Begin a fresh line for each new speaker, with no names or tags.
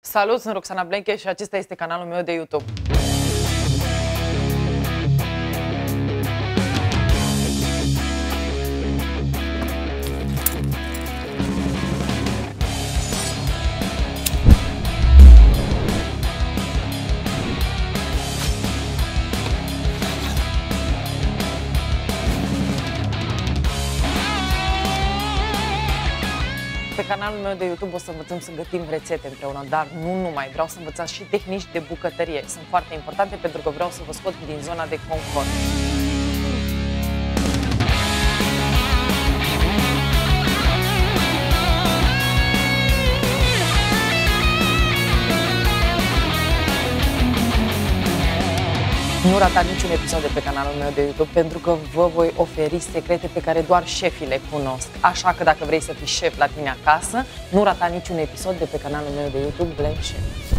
Salut, sunt Roxana Blenche și acesta este canalul meu de YouTube. Pe canalul meu de YouTube o să învățăm să gătim rețete împreună, dar nu numai, vreau să învățați și tehnici de bucătărie. Sunt foarte importante pentru că vreau să vă scot din zona de confort. Nu rata niciun episod de pe canalul meu de YouTube pentru că vă voi oferi secrete pe care doar șefii le cunosc. Așa că dacă vrei să fii șef la tine acasă, nu rata niciun episod de pe canalul meu de YouTube Blenche Chef.